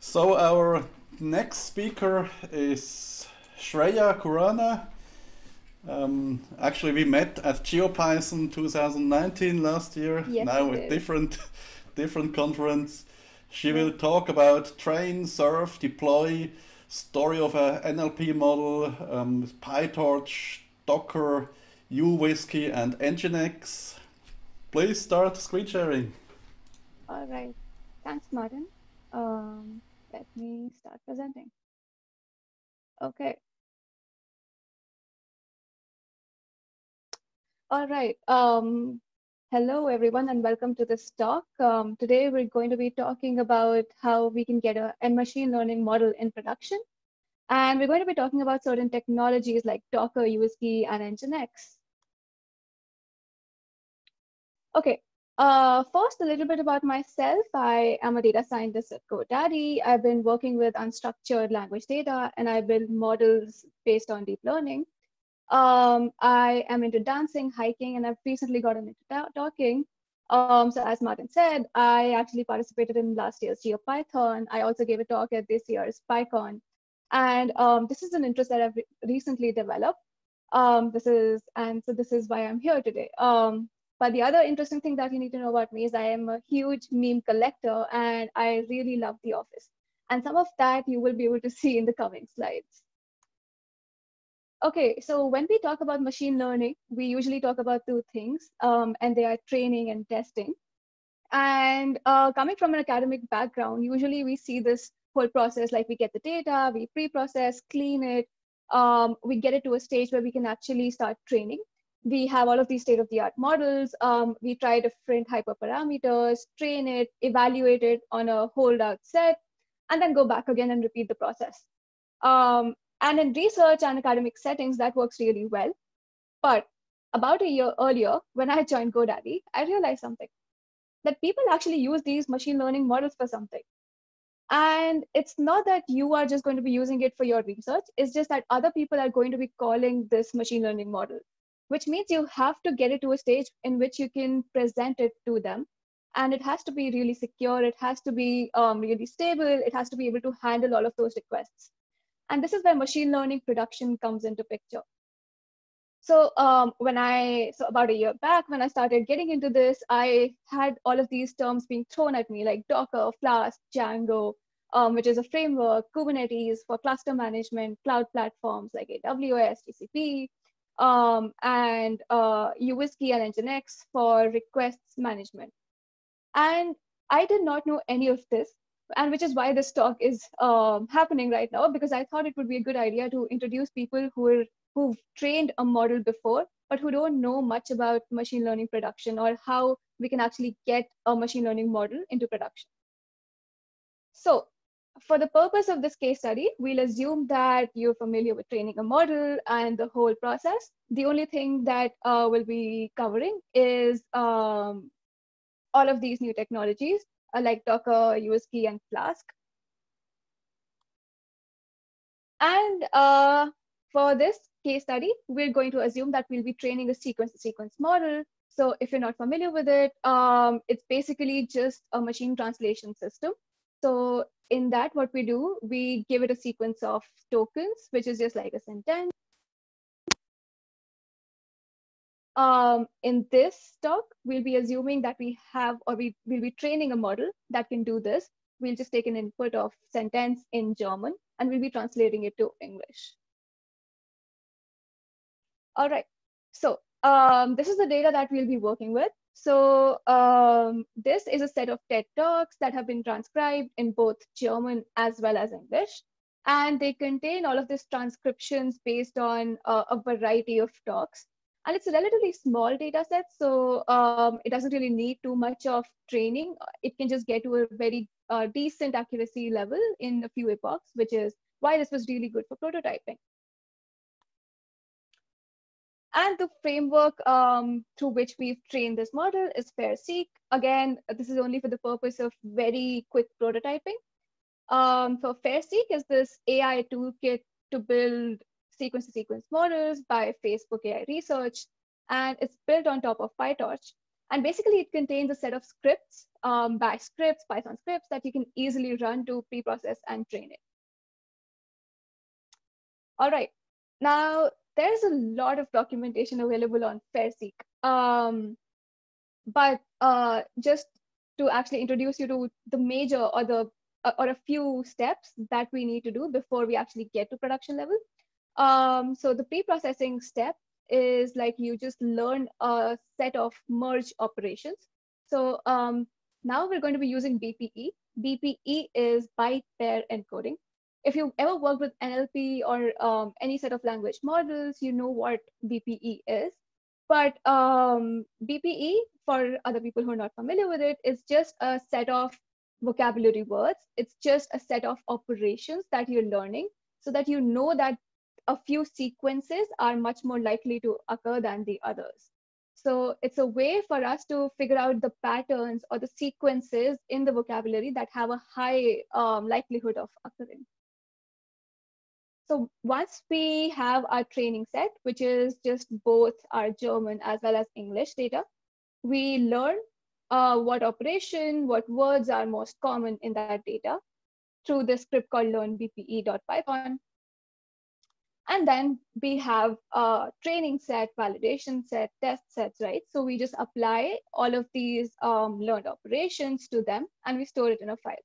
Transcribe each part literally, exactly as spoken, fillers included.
So our next speaker is Shreya Khurana. Um, actually, we met at GeoPython twenty nineteen last year. Yes, we Now a did. different, different conference. She Yeah. will talk about train, serve, deploy, story of a N L P model, um, PyTorch, Docker, uWhiskey, and Nginx. Please start screen sharing. All right. Thanks, Martin. Um, let me start presenting. Okay. All right. Um, hello, everyone, and welcome to this talk. Um, today, we're going to be talking about how we can get a, a machine learning model in production. And we're going to be talking about certain technologies like Docker, uWhiskey, and Nginx. Okay. Uh, first, a little bit about myself. I am a data scientist at GoDaddy. I've been working with unstructured language data, and I build models based on deep learning. Um, I am into dancing, hiking, and I've recently gotten into talking. Um, so as Martin said, I actually participated in last year's GeoPython. I also gave a talk at this year's PyCon. And um, this is an interest that I've re recently developed. Um, this is, and so this is why I'm here today. Um, but the other interesting thing that you need to know about me is I am a huge meme collector and I really love The Office. And some of that you will be able to see in the coming slides. Okay, so when we talk about machine learning, we usually talk about two things, um, and they are training and testing. And uh, coming from an academic background, usually we see this whole process, like we get the data, we pre-process, clean it, um, we get it to a stage where we can actually start training. We have all of these state-of-the-art models. Um, we try different hyperparameters, train it, evaluate it on a holdout set, and then go back again and repeat the process. Um, and in research and academic settings, that works really well. But about a year earlier, when I joined GoDaddy, I realized something, that people actually use these machine learning models for something. And it's not that you are just going to be using it for your research, it's just that other people are going to be calling this machine learning model, which means you have to get it to a stage in which you can present it to them. And it has to be really secure, it has to be um, really stable, it has to be able to handle all of those requests. And this is where machine learning production comes into picture. So um, when I, so about a year back, when I started getting into this, I had all of these terms being thrown at me like Docker, Flask, Django, um, which is a framework, Kubernetes for cluster management, cloud platforms like A W S, G C P, um, and uh, uWhiskey and Nginx for requests management. And I did not know any of this, and which is why this talk is um, happening right now, because I thought it would be a good idea to introduce people who are who've trained a model before, but who don't know much about machine learning production or how we can actually get a machine learning model into production. So for the purpose of this case study, we'll assume that you're familiar with training a model and the whole process. The only thing that uh, we'll be covering is um, all of these new technologies uh, like Docker, uWhiskey, and Flask. And uh, for this case study, we're going to assume that we'll be training a sequence-to-sequence model. So if you're not familiar with it, um, it's basically just a machine translation system. So in that, what we do, we give it a sequence of tokens, which is just like a sentence. Um, in this talk, we'll be assuming that we have, or we will be training a model that can do this. We'll just take an input of sentence in German, and we'll be translating it to English. All right, so um, this is the data that we'll be working with. So um, this is a set of TED Talks that have been transcribed in both German as well as English. And they contain all of these transcriptions based on uh, a variety of talks. And it's a relatively small data set, so um, it doesn't really need too much of training. It can just get to a very uh, decent accuracy level in a few epochs, which is why this was really good for prototyping. And the framework um, through which we've trained this model is FAIR-seq. Again, this is only for the purpose of very quick prototyping. Um, so FAIR-seq is this A I toolkit to build sequence-to-sequence models by Facebook A I Research, and it's built on top of PyTorch. And basically, it contains a set of scripts, um, bash scripts, Python scripts that you can easily run to pre-process and train it. All right. Now, there's a lot of documentation available on FAIRSEEK. Um, but uh, just to actually introduce you to the major or the uh, or a few steps that we need to do before we actually get to production level. Um, so the pre-processing step is like you just learn a set of merge operations. So um, now we're going to be using B P E. B P E is byte pair encoding. If you've ever worked with N L P or um, any set of language models, you know what B P E is. But um, B P E, for other people who are not familiar with it, is just a set of vocabulary words. It's just a set of operations that you're learning so that you know that a few sequences are much more likely to occur than the others. So it's a way for us to figure out the patterns or the sequences in the vocabulary that have a high um, likelihood of occurring. So once we have our training set, which is just both our German as well as English data, we learn uh, what operation, what words are most common in that data through this script called learnbpe.python. And then we have a training set, validation set, test sets, right? So we just apply all of these um, learned operations to them and we store it in a file.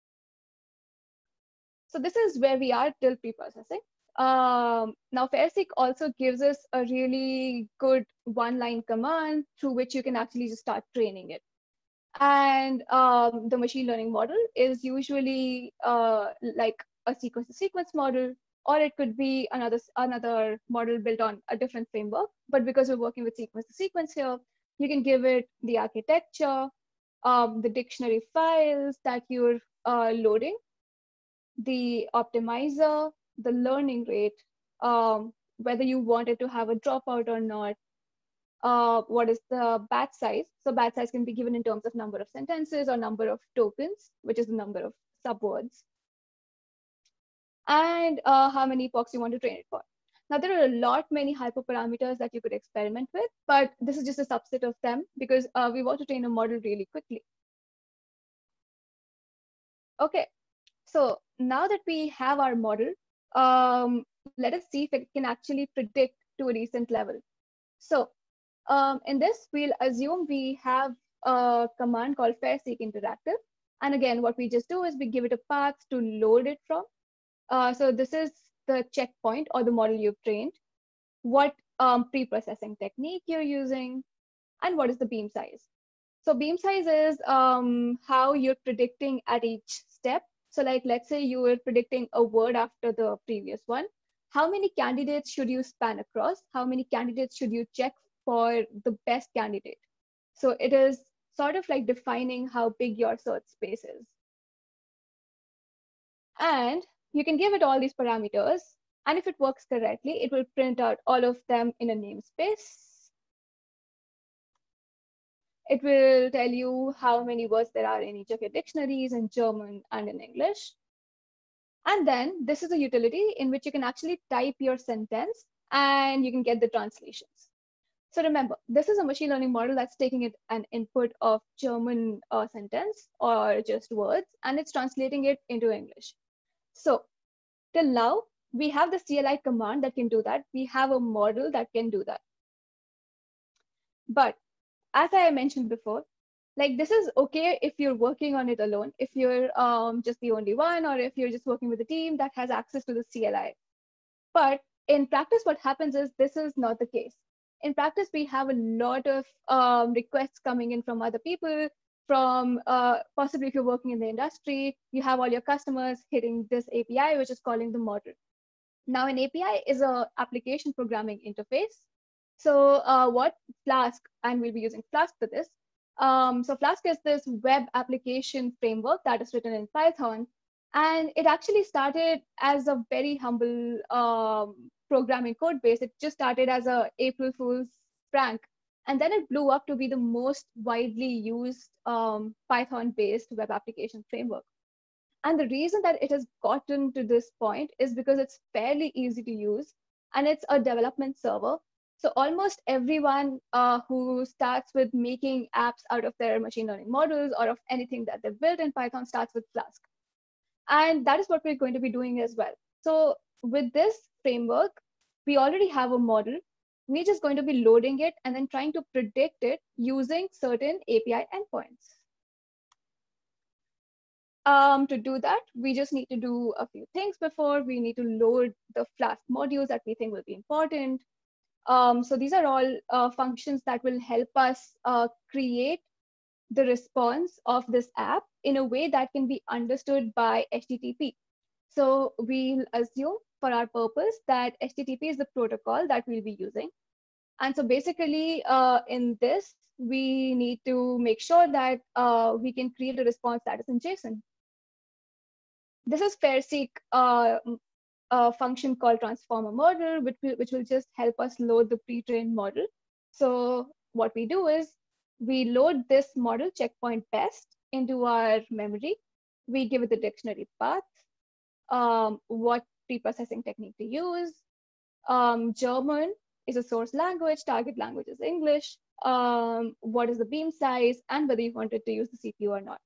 So this is where we are till pre-processing. Um, now FAIRSEEK also gives us a really good one-line command through which you can actually just start training it. And um, the machine learning model is usually uh, like a sequence-to-sequence model, or it could be another, another model built on a different framework. But because we're working with sequence-to-sequence here, you can give it the architecture, um, the dictionary files that you're uh, loading, the optimizer, the learning rate, um, whether you want it to have a dropout or not, uh, what is the batch size. So batch size can be given in terms of number of sentences or number of tokens, which is the number of subwords, and uh, how many epochs you want to train it for. Now, there are a lot many hyperparameters that you could experiment with, but this is just a subset of them because uh, we want to train a model really quickly. Okay, so now that we have our model, um, let us see if it can actually predict to a recent level. So um, in this, we'll assume we have a command called FAIRSEEK interactive. And again, what we just do is we give it a path to load it from. Uh, so this is the checkpoint or the model you've trained, what um, pre-processing technique you're using, and what is the beam size. So beam size is um, how you're predicting at each step. So like, let's say you were predicting a word after the previous one. How many candidates should you span across? How many candidates should you check for the best candidate? So it is sort of like defining how big your search space is. And you can give it all these parameters. And if it works correctly, it will print out all of them in a namespace. It will tell you how many words there are in each of your dictionaries in German and in English. And then this is a utility in which you can actually type your sentence and you can get the translations. So remember, this is a machine learning model that's taking it an input of German uh, sentence or just words, and it's translating it into English. So till now, we have the C L I command that can do that. We have a model that can do that. But as I mentioned before, like this is okay if you're working on it alone, if you're um, just the only one, or if you're just working with a team that has access to the C L I. But in practice, what happens is this is not the case. In practice, we have a lot of um, requests coming in from other people, from uh, possibly if you're working in the industry, you have all your customers hitting this A P I, which is calling the model. Now, an A P I is an application programming interface. So uh, what Flask, and we'll be using Flask for this. Um, so Flask is this web application framework that is written in Python. And it actually started as a very humble um, programming code base. It just started as a April Fool's prank. And then it blew up to be the most widely used um, Python-based web application framework. And the reason that it has gotten to this point is because it's fairly easy to use and it's a development server. So almost everyone uh, who starts with making apps out of their machine learning models or of anything that they've built in Python starts with Flask. And that is what we're going to be doing as well. So with this framework, we already have a model. We're just going to be loading it and then trying to predict it using certain A P I endpoints. Um, to do that, we just need to do a few things before. We need to load the Flask modules that we think will be important. Um, so these are all uh, functions that will help us uh, create the response of this app in a way that can be understood by H T T P. So we'll assume for our purpose that H T T P is the protocol that we'll be using. And so basically uh, in this, we need to make sure that uh, we can create a response that is in JSON. This is FAIRSEEK uh, a function called transformer model, which will, which will just help us load the pre-trained model. So what we do is we load this model checkpoint best into our memory. We give it the dictionary path, um, what preprocessing technique to use. Um, German is a source language, target language is English. Um, what is the beam size, and whether you wanted to use the C P U or not.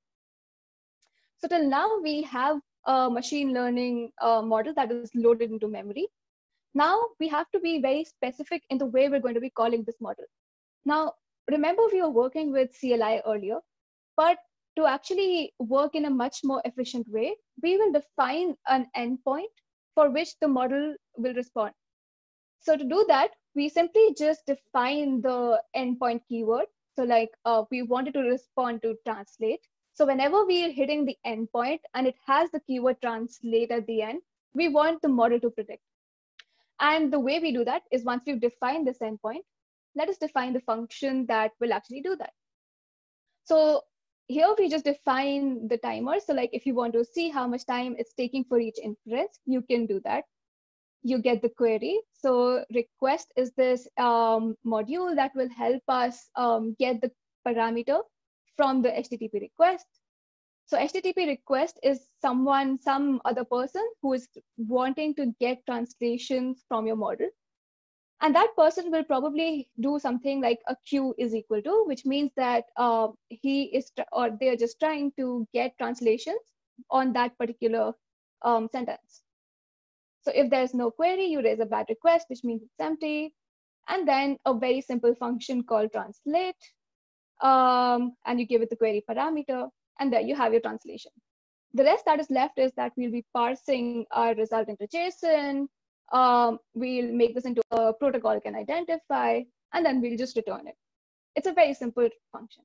So till now, we have a machine learning uh, model that is loaded into memory. Now we have to be very specific in the way we're going to be calling this model. Now, remember we were working with C L I earlier, but to actually work in a much more efficient way, we will define an endpoint for which the model will respond. So to do that, we simply just define the endpoint keyword. So like uh, we wanted to respond to translate. So whenever we are hitting the endpoint and it has the keyword translate at the end, we want the model to predict. And the way we do that is once we've defined this endpoint, let us define the function that will actually do that. So here we just define the timer. So like if you want to see how much time it's taking for each inference, you can do that. You get the query. So request is this um, module that will help us um, get the parameter from the H T T P request. So H T T P request is someone, some other person who is wanting to get translations from your model. And that person will probably do something like a Q is equal to, which means that uh, he is, or they're just trying to get translations on that particular um, sentence. So if there's no query, you raise a bad request, which means it's empty. And then a very simple function called translate. Um, and you give it the query parameter, and there you have your translation. The rest that is left is that we'll be parsing our result into JSON. Um, we'll make this into a protocol can identify, and then we'll just return it. It's a very simple function.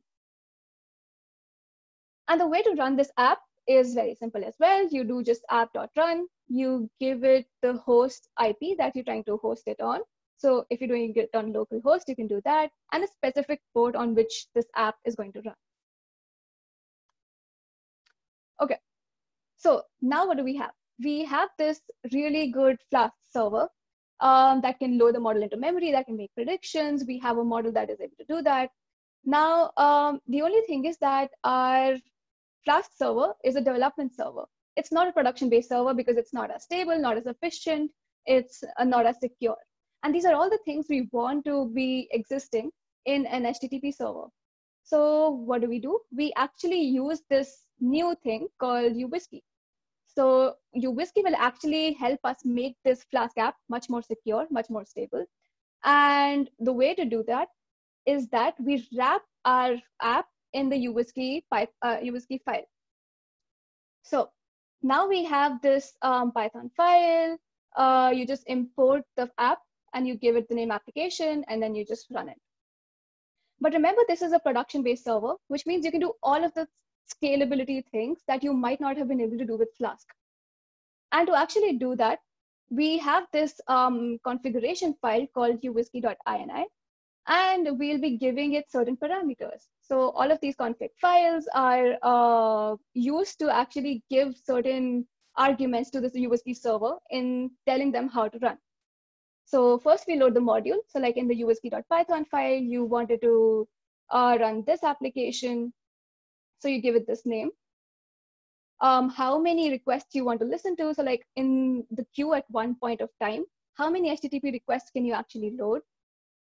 And the way to run this app is very simple as well. You do just app.run. You give it the host I P that you're trying to host it on. So if you're doing it on localhost, you can do that, and a specific port on which this app is going to run. Okay, so now what do we have? We have this really good Flask server um, that can load the model into memory, that can make predictions. We have a model that is able to do that. Now, um, the only thing is that our Flask server is a development server. It's not a production-based server because it's not as stable, not as efficient, it's uh, not as secure. And these are all the things we want to be existing in an H T T P server. So what do we do? We actually use this new thing called uWhiskey. So uWhiskey will actually help us make this Flask app much more secure, much more stable. And the way to do that is that we wrap our app in the uWhiskey, uh, uWhiskey file. So now we have this um, Python file. Uh, you just import the app and you give it the name application, and then you just run it. But remember, this is a production-based server, which means you can do all of the scalability things that you might not have been able to do with Flask. And to actually do that, we have this um, configuration file called uwhiskey.ini, and we'll be giving it certain parameters. So all of these config files are uh, used to actually give certain arguments to this uWhiskey server in telling them how to run. So first we load the module. So like in the uwhiskey.python file, you wanted to uh, run this application. So you give it this name. Um, how many requests you want to listen to. So like in the queue at one point of time, how many H T T P requests can you actually load?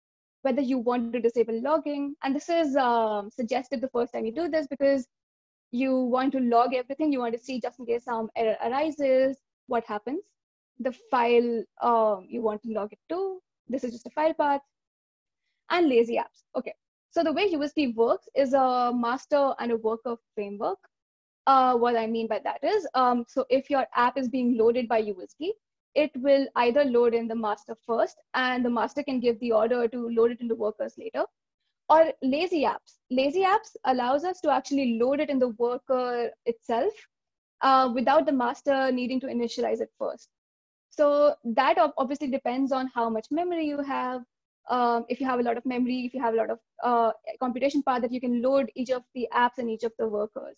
whether you want to disable logging. And this is um, suggested the first time you do this because you want to log everything. You want to see just in case some error arises, what happens. The file um, you want to log it to. This is just a file path. And lazy apps. Okay, so the way U S K works is a master and a worker framework. Uh, what I mean by that is, um, so if your app is being loaded by U S K, it will either load in the master first, and the master can give the order to load it into workers later, or lazy apps. Lazy apps allows us to actually load it in the worker itself uh, without the master needing to initialize it first. So that obviously depends on how much memory you have. Um, if you have a lot of memory, if you have a lot of uh, computation power that you can load each of the apps and each of the workers.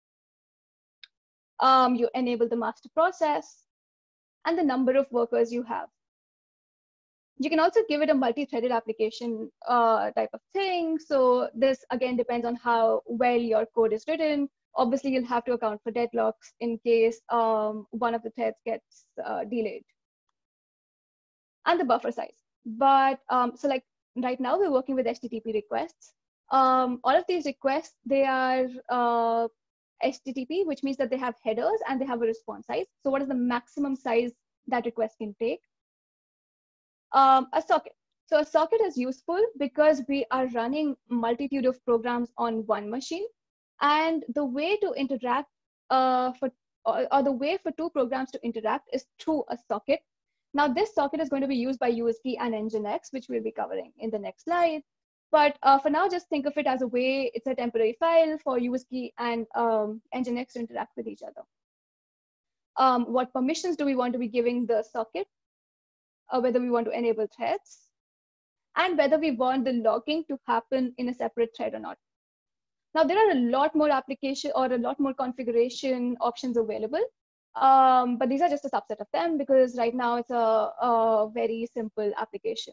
Um, you enable the master process and the number of workers you have. You can also give it a multi-threaded application uh, type of thing. So this again depends on how well your code is written. Obviously, you'll have to account for deadlocks in case um, one of the threads gets uh, delayed. And the buffer size. But um, so like right now we're working with H T T P requests. Um, all of these requests, they are uh, H T T P, which means that they have headers and they have a response size. So what is the maximum size that request can take? Um, a socket. So a socket is useful because we are running multitude of programs on one machine. And the way to interact uh, for, or, or the way for two programs to interact is through a socket. Now this socket is going to be used by U S K and Nginx, which we'll be covering in the next slide. But uh, for now, just think of it as a way, it's a temporary file for U S K and um, Nginx to interact with each other. Um, what permissions do we want to be giving the socket? Uh, whether we want to enable threads, and whether we want the logging to happen in a separate thread or not. Now, there are a lot more application or a lot more configuration options available, um, but these are just a subset of them because right now it's a, a very simple application.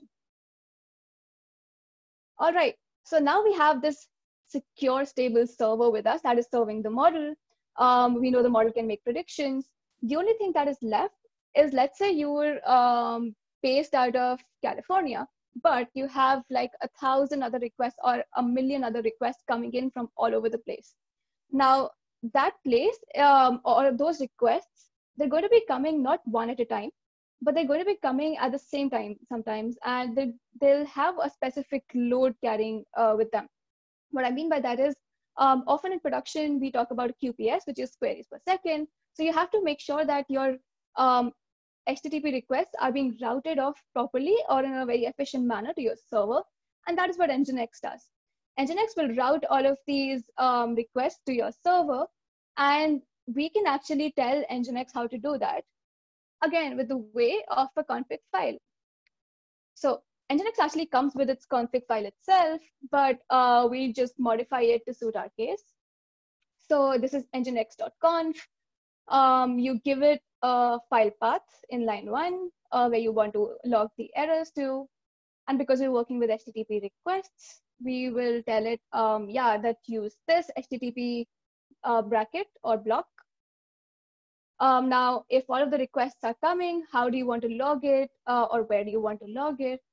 All right, so now we have this secure, stable server with us that is serving the model. Um, we know the model can make predictions. The only thing that is left is, let's say you were um, based out of California, but you have like a thousand other requests or a million other requests coming in from all over the place. Now that place um, or those requests, they're going to be coming not one at a time, but they're going to be coming at the same time sometimes, and they, they'll have a specific load carrying uh, with them. What I mean by that is, um, often in production, we talk about Q P S, which is queries per second. So you have to make sure that your um, H T T P requests are being routed off properly or in a very efficient manner to your server. And that is what Nginx does. Nginx will route all of these um, requests to your server, and we can actually tell Nginx how to do that, again, with the way of a config file. So Nginx actually comes with its config file itself, but uh, we just modify it to suit our case. So this is nginx.conf. Um, you give it a file path in line one uh, where you want to log the errors to. And because we're working with H T T P requests, we will tell it, um, yeah, that use this H T T P uh, bracket or block. Um, now, if all of the requests are coming, how do you want to log it uh, or where do you want to log it?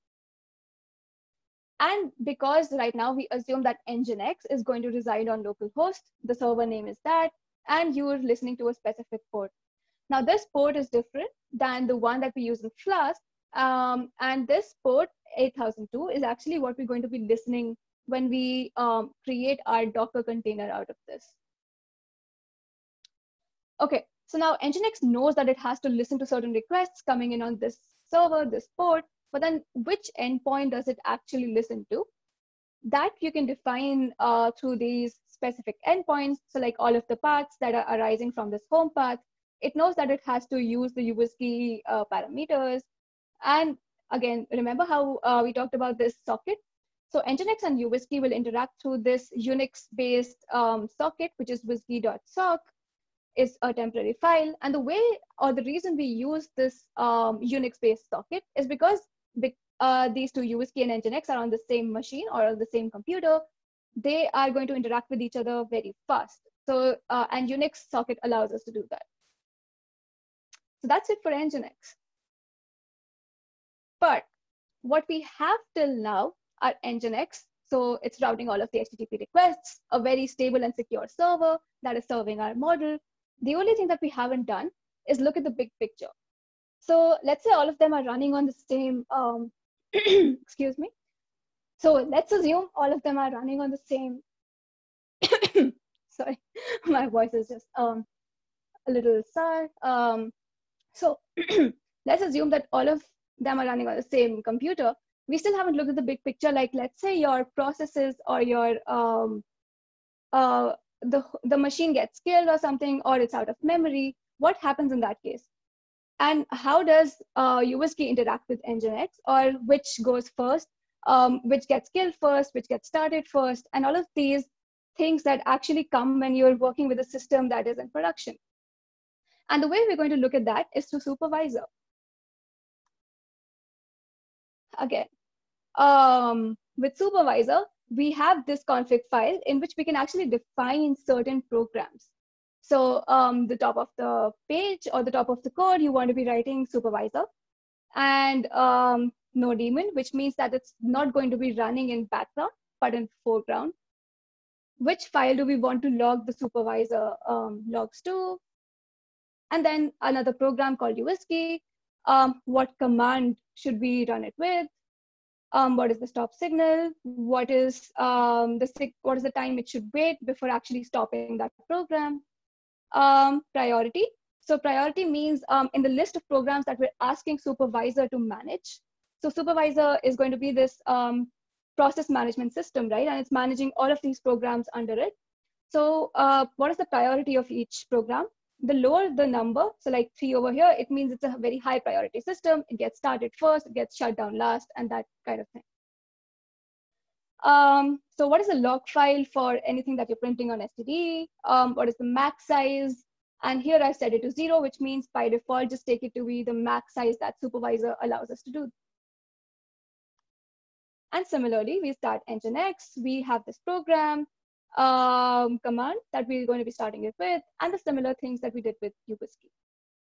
And because right now we assume that Nginx is going to reside on localhost, the server name is that, and you're listening to a specific port. Now this port is different than the one that we use in Flask. Um, and this port eight thousand two is actually what we're going to be listening when we um, create our Docker container out of this. Okay, so now Nginx knows that it has to listen to certain requests coming in on this server, this port, but then which endpoint does it actually listen to? That you can define uh, through these specific endpoints. So like all of the paths that are arising from this home path, it knows that it has to use the U S K uh, parameters. And again, remember how uh, we talked about this socket? So Nginx and U S K will interact through this Unix-based um, socket, which is wsg.sock. Is a temporary file. And the way or the reason we use this um, Unix-based socket is because uh, these two U S K and Nginx are on the same machine or on the same computer. They are going to interact with each other very fast. So, uh, and Unix socket allows us to do that. So that's it for Nginx. But what we have till now our Nginx. So it's routing all of the H T T P requests, a very stable and secure server that is serving our model. The only thing that we haven't done is look at the big picture. So let's say all of them are running on the same, um, excuse me. So let's assume all of them are running on the same, sorry, my voice is just um, a little sour. Um, so let's assume that all of them are running on the same computer. We still haven't looked at the big picture. Like, let's say your processes or your um, uh, the the machine gets killed or something, or it's out of memory. What happens in that case? And how does uh, U S K interact with Nginx, or which goes first, um, which gets killed first, which gets started first, and all of these things that actually come when you're working with a system that is in production. And the way we're going to look at that is through supervisor. Again, um, with supervisor, we have this config file in which we can actually define certain programs. So um, the top of the page or the top of the code, you want to be writing supervisor and um, no daemon, which means that it's not going to be running in background, but in foreground. Which file do we want to log the supervisor um, logs to? And then another program called U S K. Um, what command should we run it with? Um, what is the stop signal? What is um, the what is the time it should wait before actually stopping that program? Um, priority. So priority means um, in the list of programs that we're asking supervisor to manage. So supervisor is going to be this um, process management system, right? And it's managing all of these programs under it. So uh, what is the priority of each program? The lower the number, so like three over here, it means it's a very high priority system. It gets started first, it gets shut down last, and that kind of thing. Um, so what is the log file for anything that you're printing on S T D? Um, what is the max size? And here I set it to zero, which means by default, just take it to be the max size that supervisor allows us to do. And similarly, we start Nginx, we have this program um, command that we're going to be starting it with, and the similar things that we did with U S K.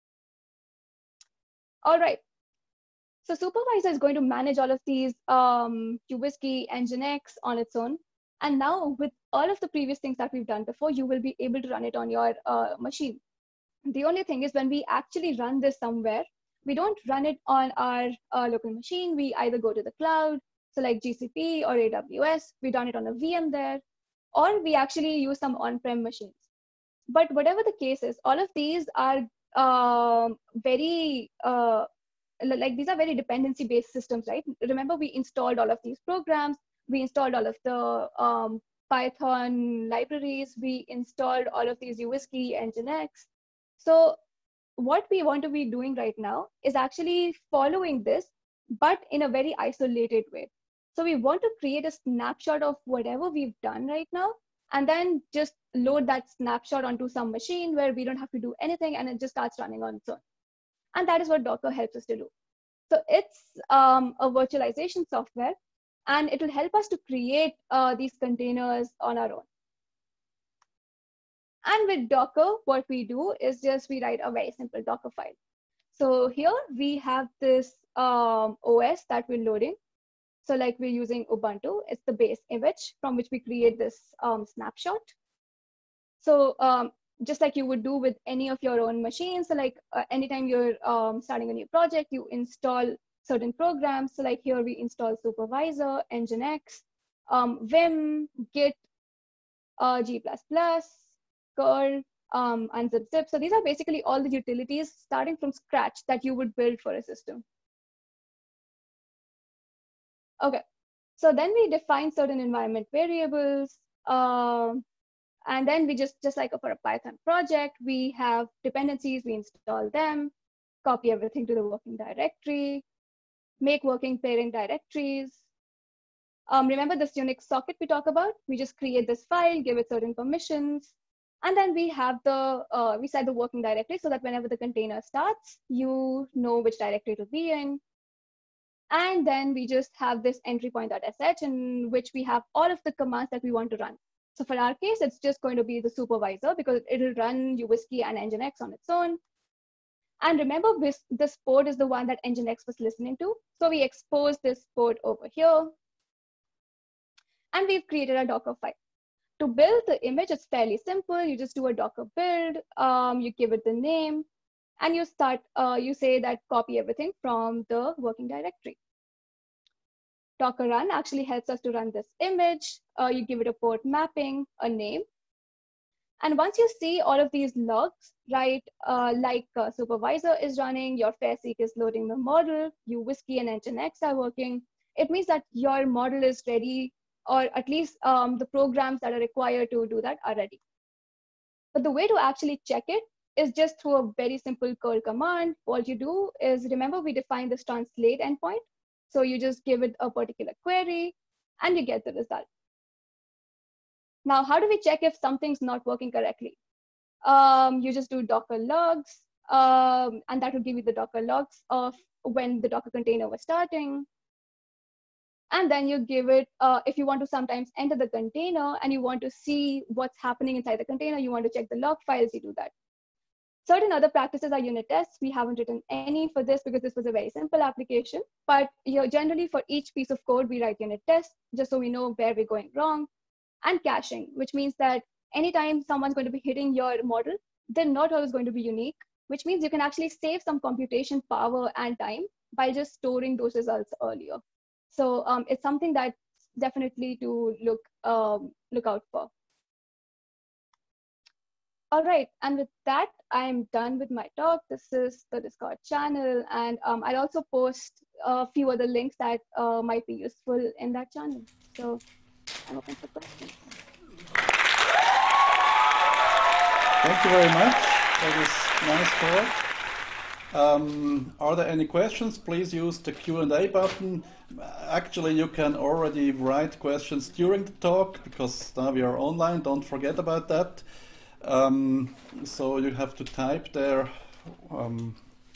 All right. So supervisor is going to manage all of these um, U S K, Nginx on its own. And now with all of the previous things that we've done before, you will be able to run it on your uh, machine. The only thing is when we actually run this somewhere, we don't run it on our uh, local machine. We either go to the cloud, so like G C P or A W S, we run it on a V M there, or we actually use some on-prem machines. But whatever the case is, all of these are uh, very, uh, like these are very dependency-based systems, right? Remember, we installed all of these programs. We installed all of the um, Python libraries. We installed all of these U S K, Nginx. So what we want to be doing right now is actually following this, but in a very isolated way. So we want to create a snapshot of whatever we've done right now, and then just load that snapshot onto some machine where we don't have to do anything, and it just starts running on its own. And that is what Docker helps us to do. So it's um, a virtualization software, and it will help us to create uh, these containers on our own. And with Docker, what we do is just we write a very simple Docker file. So here we have this um, O S that we're loading. So like we're using Ubuntu, it's the base image from which we create this um, snapshot. So um, just like you would do with any of your own machines, so like uh, anytime you're um, starting a new project, you install certain programs. So like here we install Supervisor, Nginx, um, Vim, Git, uh, G plus plus, curl, um, unzip zip. So these are basically all the utilities starting from scratch that you would build for a system. Okay, so then we define certain environment variables. Um, and then we just, just like for a Python project, we have dependencies, we install them, copy everything to the working directory, make working parent directories. Um, remember this Unix socket we talk about? We just create this file, give it certain permissions, and then we have the, uh, we set the working directory so that whenever the container starts, you know which directory to be in. And then we just have this entry point.sh in which we have all of the commands that we want to run. So for our case, it's just going to be the supervisor because it'll run U S K and Nginx on its own. And remember, this, this port is the one that Nginx was listening to. So we expose this port over here. And we've created a Docker file. To build the image, it's fairly simple. You just do a Docker build, um, you give it the name, and you start, uh, you say that copy everything from the working directory. Docker run actually helps us to run this image. Uh, you give it a port mapping, a name. And once you see all of these logs, right, uh, like uh, supervisor is running, your FairSeek is loading the model, uWhiskey and Nginx are working, it means that your model is ready, or at least um, the programs that are required to do that are ready. But the way to actually check it is just through a very simple curl command. All you do is, remember, we defined this translate endpoint. So you just give it a particular query and you get the result. Now, how do we check if something's not working correctly? Um, you just do Docker logs, um, and that will give you the Docker logs of when the Docker container was starting. And then you give it, uh, if you want to sometimes enter the container and you want to see what's happening inside the container, you want to check the log files, you do that. Certain other practices are unit tests. We haven't written any for this because this was a very simple application. But you know, generally for each piece of code, we write unit tests just so we know where we're going wrong. And caching, which means that anytime someone's going to be hitting your model, they're not always going to be unique, which means you can actually save some computation power and time by just storing those results earlier. So um, it's something that's definitely to look, um, look out for. All right, and with that, I'm done with my talk. This is the Discord channel, and um, I'll also post a few other links that uh, might be useful in that channel. So I'm open for questions. Thank you very much for this nice talk. Um, are there any questions? Please use the Q and A button. Actually, you can already write questions during the talk because now we are online. Don't forget about that. Um, so you have to type there. Um,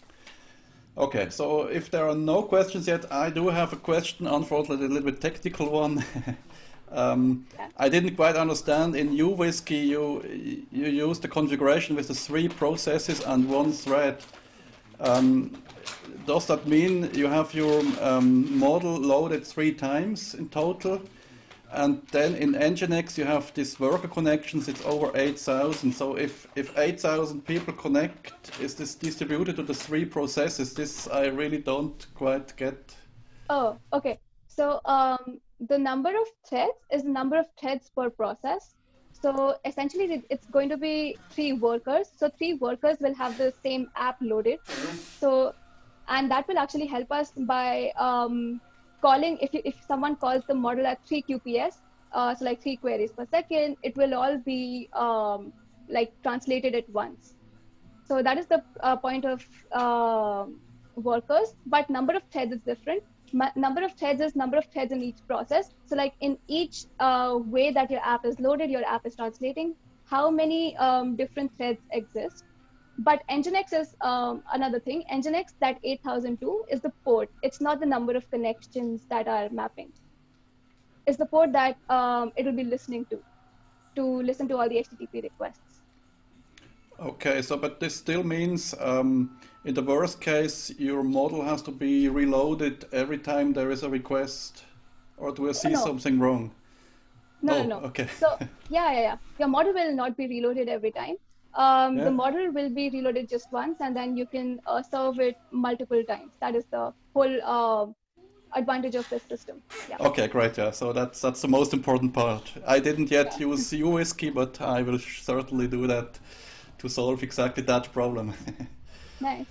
okay, so if there are no questions yet, I do have a question, unfortunately a little bit technical one. um, I didn't quite understand, in uWhiskey you, you use the configuration with the three processes and one thread. Um, does that mean you have your um, model loaded three times in total? And then in Nginx you have these worker connections, it's over eight thousand. So if, if eight thousand people connect, is this distributed to the three processes? This I really don't quite get. Oh, okay. So um, the number of threads is the number of threads per process. So essentially it's going to be three workers. So three workers will have the same app loaded. So, and that will actually help us by um, calling, if, you, if someone calls the model at three Q P S, uh, so like three queries per second, it will all be um, like translated at once. So that is the uh, point of uh, workers, but number of threads is different. M number of threads is number of threads in each process. So like in each uh, way that your app is loaded, your app is translating, how many um, different threads exist. But Nginx is um, another thing. Nginx, that eight thousand two is the port. It's not the number of connections that are mapping. It's the port that um, it will be listening to, to listen to all the H T T P requests. Okay, so but this still means um, in the worst case, your model has to be reloaded every time there is a request, or do I see no, no. something wrong? No, oh, no, no. Okay. So yeah, yeah, yeah. Your model will not be reloaded every time. Um, yeah. The model will be reloaded just once, and then you can uh, serve it multiple times. That is the whole uh, advantage of this system. Yeah. Okay, great. Yeah, so that's that's the most important part. I didn't yet yeah. use uWhiskey, but I will certainly do that to solve exactly that problem. Nice.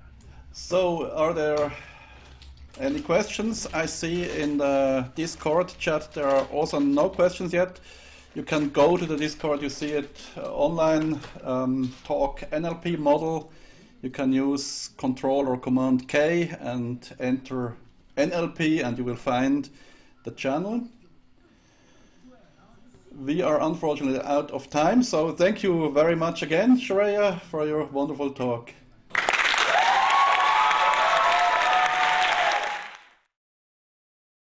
So, are there any questions? I see in the Discord chat there are also no questions yet. You can go to the Discord, you see it uh, online, um, talk N L P model. You can use Control or Command K and enter N L P and you will find the channel. We are unfortunately out of time, so thank you very much again, Shreya, for your wonderful talk.